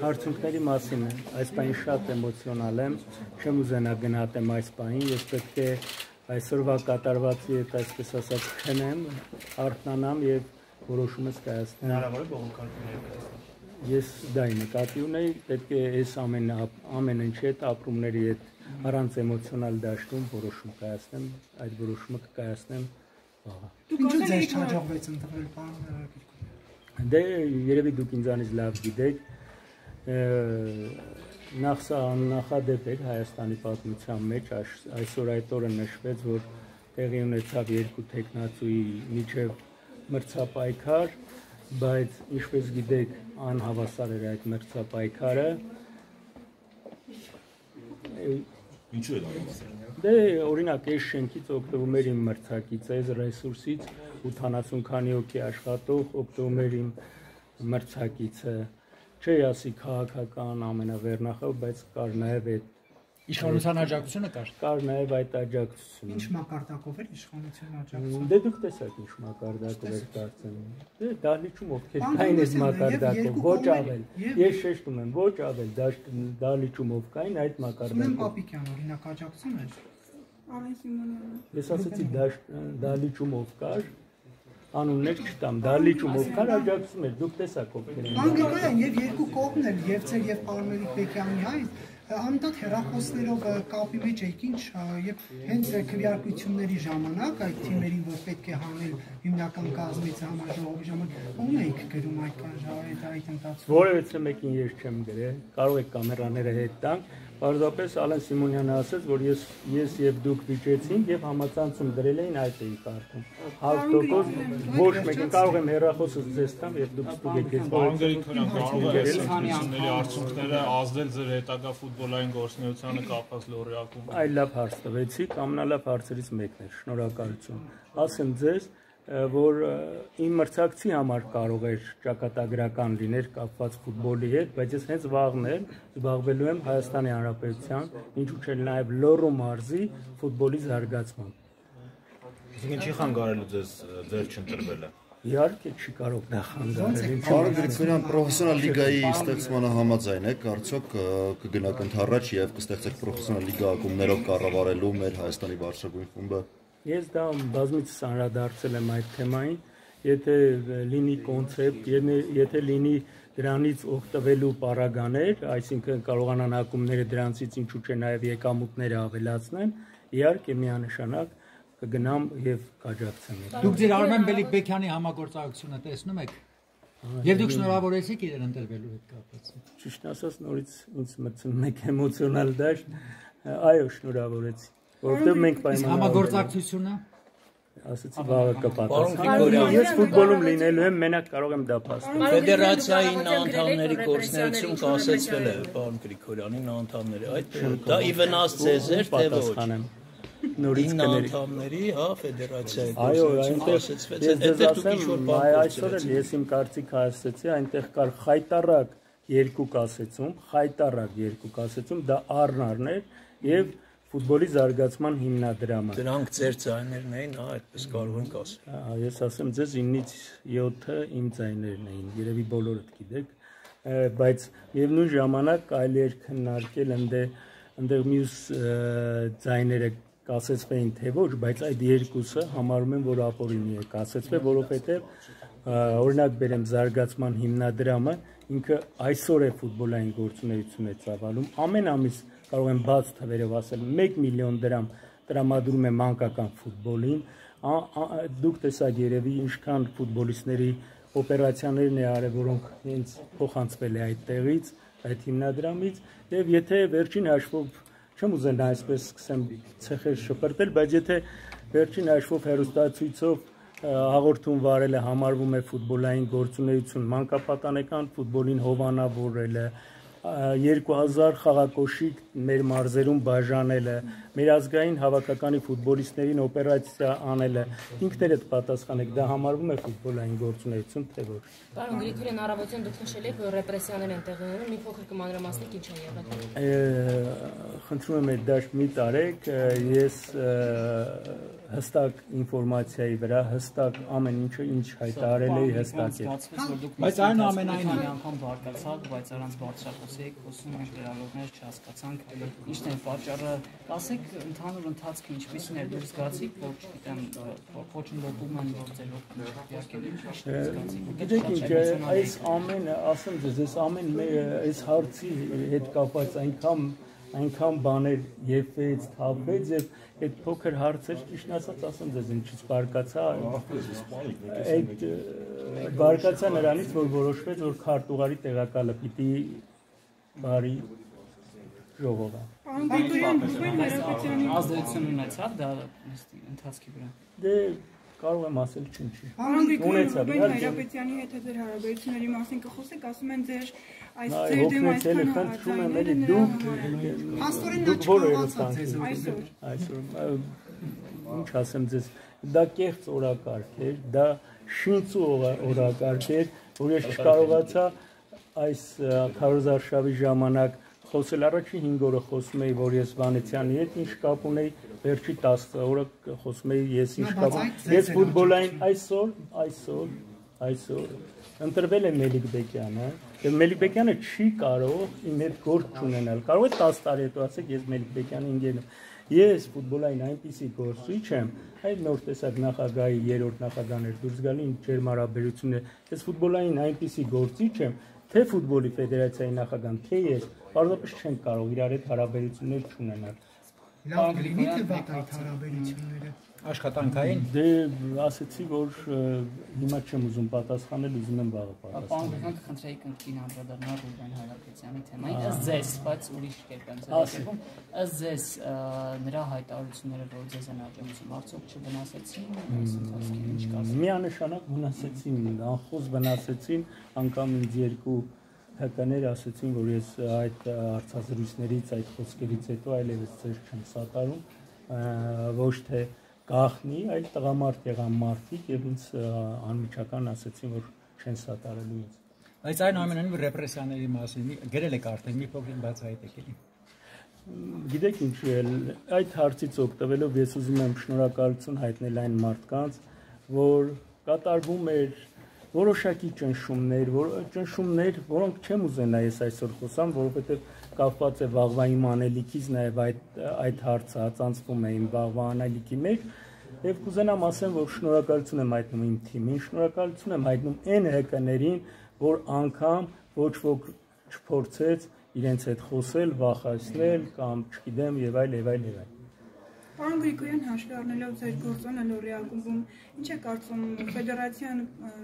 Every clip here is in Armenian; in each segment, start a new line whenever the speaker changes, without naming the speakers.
Հարցունքների մասին է, այս պահին շատ էմոցիոնալ եմ, չեմ ուզենա գնահատեմ այս պահին, ես պետք է այսօրվա կատարվածի հետ այսպես ասած քնեմ, արթնանամ եւ որոշումս կայացնեմ։
Հնարավոր է բողոքարկում ներկայացնել։
Ես դա նկատի ունեի, պետք է այս ամեն ինչի հետ ապրումների հետ առանց էմոցիոնալ դաշտում որոշում կայացնեմ, այդ որոշումը կկայացնեմ վաղը։
Ինչու ձեզ չհաջողվեց ընտրվել, պարոն Գրիգորյան։
Դե երևի դուք ինձանից լավ գիտեք, նախ սա աննախադեպ էր Հայաստանի պատմության մեջ, այսօր այդ օրը նշվեց, որ տեղի ունեցավ երկու տեխնացուի միջև մրցապայքար, բայց ինչպես գիտեք, անհավասար էր այդ մրցապայքարը։
Ինչու է դա հավասար։
Դե օրինակ այս շենքից օգտվում էր իմ մրցակիցը, այս ռեսուրսից 80 քանի հոգի աշխատող օգտվում էր իմ մրցակիցը, չի ասի քաղաքական ամենավերնախավ, բայց կար նաև այդ
Իշխանության աջակցությունը կար։
Կար նաև այդ աջակցությունը։
Ինչ մակարդակով էր իշխանության աջակցությունը։
Դե դուք տեսաք ինչ մակարդակով էր կարծեմ։ Դե դահլիճում ովքեր կային այդ մակարդակով, ոչ ավել։ Ես շեշտում եմ, ոչ ավել, դահլիճում ով կային այդ մակարդակով։
Սուրեն Պապիկյան օրինակ աջակցում էր։
Արեն Սիմոնյանը։
Ես ասացի դահլիճում ով կար, անուններ չտամ, դահլիճում ով կար աջակցում էր, դուք տեսաք ովքեր են։
Պարոն Գրիգորյան, եւ երկու կողմն էլ, եւ ձեր եւ պարոն Մելիք-Բեկյանի հայտ անընդհատ հեռախոսներով կապի մեջ եք ինչ եւ հենց քվեարկությունների ժամանակ այդ թիմերին որ պետք է հանել հիմնական կազմից համաժողովի ժամանակ ում եք գրում այդ ընթացքում
Որևէ մեկին ես չեմ գրել, կարող եք կամերաները հետ տանք, պարզապես Ալեն Սիմոնյանը ասաց, որ ես եւ դուք վիճեցինք եւ համացանցում դրել էին այդ էի կարդում 100% ոչ մեկին կարող եմ հեռախոսս ձեզ տամ եւ դուք ստուգեք ես
Պարոն Գրիգորյան, կարող է ընտրությունների արդյունքները ազդել ձեր հետագա ֆուտբոլային գործունեությանը կապված լոռիակում։
Այլ լավ հարց տվեցիք, ամենալավ հարցերից մեկն էր, շնորհակալություն։ Ասեմ ձեզ, որ իմ մրցակցի համար կարող էր ճակատագրական լիներ կապված ֆուտբոլի հետ, բայց ես հենց վաղներ զբաղվելու եմ Հայաստանի Հանրապետության, ինչու՞ չէ նաև Լոռու մարզի ֆուտբոլի զարգացման։
Իսկ ինչի խանգարելու ձեզ ձեր չընտրվելը։
Իհարկե չի կարող դա խանգարել։
Պարոն Գրիգորյան, պրոֆեսիոնալ լիգայի ստեղծմանը համաձայն եք, արդյոք կգնաք ընդառաջ եւ կստեղծեք պրոֆեսիոնալ լիգա ակումբներով կառավարելու մեր Հայաստանի բարձրագույն խումբը։
Ես դա բազմիցս անդրադարձել եմ այդ թեմային, եթե լինի կոնցեպտ, եթե լինի դրանից օգտվելու պարագաներ, այսինքն կարողանան ակումբները դրանցից ինչու՞ չէ նաև եկամուտները ավելացնեն, իհարկե միանշանակ կգնամ եւ կաջակցեմ։
Դուք ձեր Արմեն Մելիք-Բեկյանի համագործակցությունը տեսնում եք։ Եվ դուք շնորհավորեցիք իրեն ընտրվելու հետ կապված։
Ճիշտ ասած, նորից ինձ մտցնում եք էմոցիոնալ դաշտ, այո, շնորհավորեցի, որովհետեւ մենք պայմանավորվել
համագործակցությունը
ասացի վաղը կպատասխանեմ։ Ես ֆուտբոլում լինելու եմ, մենակ կարող եմ դա փաստել։
Ֆեդերացիայի անդամների գործունեություն կասեցվել է պարոն Գրիգորյանին անդամների։ Այդ դա ի վնաս ձեզ էր թե ոչ։
Նորից
անդամների, հա, ֆեդերացիայի
այո, այնտեղ այսօր էլ ես իմ կարծիքը ասեցի, այնտեղ կար խայտարակ երկու կասեցում, դա առնարն էր եւ ֆուտբոլի զարգացման հիմնադրամը։
Դրանք ձեր ձայներն էին, հա, այդպես կարող ենք ասել։
Ես ասեմ ձեզ 9-ից 7-ը իմ ձայներն էին, երևի բոլորդ գիտեք, բայց միևնույն ժամանակ կարելի էր քննարկել այնտեղ մյուս ձայները կասեցվեին թե ոչ, բայց այդ երկուսը համարում եմ, որ ապօրինի է կասեցվել, որովհետև օրինակ բերեմ զարգացման հիմնադրամը, ինքը այսօր է ֆուտբոլային գործունեություն է ծավալում, ամեն ամիս կարող եմ բաց թվերով ասել 1 միլիոն դրամ տրամադրում է մանկական ֆուտբոլին, դուք տեսակ երևի ինչքան ֆուտբոլիստների օպերացիաներն է արել, որոնք հենց փոխանցվել է այդ տեղից, այդ հիմնադրամից, եւ եթե վերջին հաշվով չեմ ուզենա այսպես սկսեմ ցեխեր շպրտել, բայց եթե վերջին հաշվով հերոստացույցով հաղորդում վարելը համարվում է ֆուտբոլային գործունեություն, մանկապատանեկան ֆուտբոլին հովանավորելը, 2000 խաղակոշիկ մեր մարզերում բաժանելը, մեր ազգային հավաքականի ֆուտբոլիստներին օպերացիա անելը, ինքներդ պատասխանեք, դա համարվում է ֆուտբոլային գործունեություն, թե ոչ։
Պարոն Գրիգորյան, առավոտյան դուք նշել եք, որ ռեպրեսիաներ են տեղի ունենում, մի փոքր կմանրամասնեք ինչ է եղել։
Խնդրում եմ այդ դաշտ մի տարեք, ես հստակ ինֆորմացիայի վրա, հստակ ամեն ինչը ինչ հայտարարել է հստակ է։
Բայց այնուամենայնիվ
մի անգամ բարկացաք, բայց առանց բարձրախոսեք, խոսում ենք լրագրողներ չհասկացանք, ինչն է պատճառը, ասեք ընդհանուր ընթացքը ինչպիսին է դուրս գացիք, որ չգիտեմ, խոչընդոտում են, որ ձեր
Գիտեք ինչ, այս ամենը, ասեմ ձեզ, այս ամեն այս հարցի հետ կապված այնքան բաներ եփվեց, թափվեց եւ այդ փոքր հարցեր ճիշտ ասած ասեմ ձեզ ինչից բարկացա այդ բարկացա նրանից որ որոշվեց որ քարտուղարի տեղակալը պիտի բարի ժողովա
ազդեցություն ունեցավ դա ընթացքի վրա
դե կարող եմ ասել չնչի
ունեցավ Հայրապետյանի հետ ձեր հարաբերությունների մասին կխոսեք ասում են ձեր այս ձեր դեմ
այսքան խնդրում եմ էլի դուք այսօր ինչ ասեմ ձեզ դա կեղծ օրակարգ էր դա շինծու օրակարգ էր որ ես չկարողացա այս քարոզարշավի ժամանակ խոսել առաջին 5 օրը խոսում էի որ ես Վանեցյանի հետ ինչ կապ ունեի վերջի 10 օրը խոսում էի ես ինչ կապ ես ֆուտբոլային այսօր ընտրվել է Մելիք Բեկյանը եւ Մելիք Բեկյանը չի կարող իմ հետ գործ չունենալ կարող է 10 տարի հետո ասեք ես Մելիք Բեկյանի ընկերն եմ ես ֆուտբոլային այնպիսի գործիչ եմ այդ նոր տեսակ նախագահի երրորդ նախագահն էր դուրս գալի ինչ հարաբերություն է ես ֆուտբոլային այնպիսի գործիչ եմ թե ֆուտբոլի ֆեդերացիայի նախագահան թե ես պարզապես չեն կարող իրար հետ հարաբերություններ չունենալ
լավ լինի թե վատ այդ հարաբերությունները
աշխատանքային
դե ասեցի որ հիմա չեմ ուզում պատասխանել ուզում եմ վաղը պատասխանել
Պարոն խնդրեի կնքին անդրադառնալ Ռուբեն Հայրապետյանի թեմային ըստ ձեզ բայց ուրիշ կերպ եմ ձեռնարկում ըստ ձեզ նրա հայտարարությունները որ ձեզ են աջակցում արդյոք չվնասեցին այս ընթացքին ինչ կասեք
միանշանակ վնասեցին անխոս վնասեցին անգամ ինձ երկու հականեր ասեցին որ ես այդ հարցազրույցներից այդ խոսքերից հետո այլևս ձեր չեմ սատարում ոչ թե գախնի այլ տղամարդ եղան մարդիկ եւ ինձ անմիջական ասեցին որ չեն սատարելու ինձ
Բայց այնուամենայնիվ ռեպրեսիաների մասին գրել եք արդեն մի փոքր բացահայտեք էլի
Գիտեք ինչ այդ հարցից օգտվելով ես ուզում եմ շնորհակալություն հայտնել այն մարդկանց որ կատարվում էր որոշակի ճնշումներ, որոնք չեմ ուզենա ես այսօր խոսամ, որովհետև կապված է վաղվա իմ անելիքից, նաև այդ հարցը հացանցվում է իմ վաղվա անելիքի մեջ, եւ կուզենամ ասեմ, որ շնորհակալություն եմ հայտնում իմ թիմին, շնորհակալություն եմ հայտնում այն հեկաներին, որ անգամ ոչ ոք չփորձեց իրենց հետ խոսել, վախեցնել կամ չգիտեմ եւ այլ եւ այլ եւ այլ
Պարոն Գրիգորյան, հաշվի առնելով ձեր գործոնը Լոռի ակումբում, ինչ է կարծում ֆեդերացիան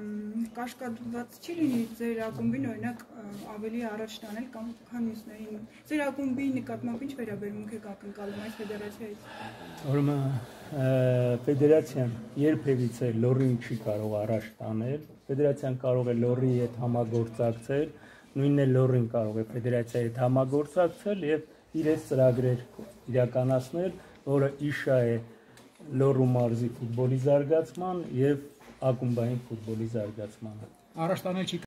կաշկադված չի լինի ձեր ակումբին օրինակ ավելի առաջ տանել կամ քան մյուսներին։ Ձեր ակումբի նկատմամբ ինչ վերաբերմունք եք ակնկալում այս ֆեդերացիայից։
Ուրեմն ֆեդերացիան երբևիցե Լոռին չի կարող առաջ տանել։ Ֆեդերացիան կարող է Լոռի հետ համագործակցել, նույնն է Լոռին կարող է ֆեդերացիայի հետ համագործակցել եւ իր ծրագրեր իրականացնել որը իշա է Լոռու մարզի ֆուտբոլի զարգացման եւ ակումբային ֆուտբոլի զարգացմանը։
Առաջ տանել չի